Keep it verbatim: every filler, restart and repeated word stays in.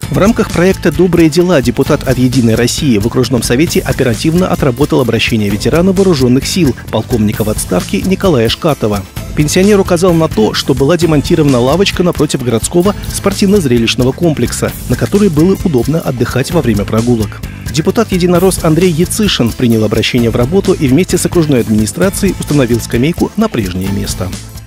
В рамках проекта «Добрые дела» депутат от «Единой России» в окружном совете оперативно отработал обращение ветерана вооруженных сил, полковника в отставке Николая Шкатова. Пенсионер указал на то, что была демонтирована лавочка напротив городского спортивно-зрелищного комплекса, на которой было удобно отдыхать во время прогулок. Депутат-единорос Андрей Яцишин принял обращение в работу и вместе с окружной администрацией установил скамейку на прежнее место.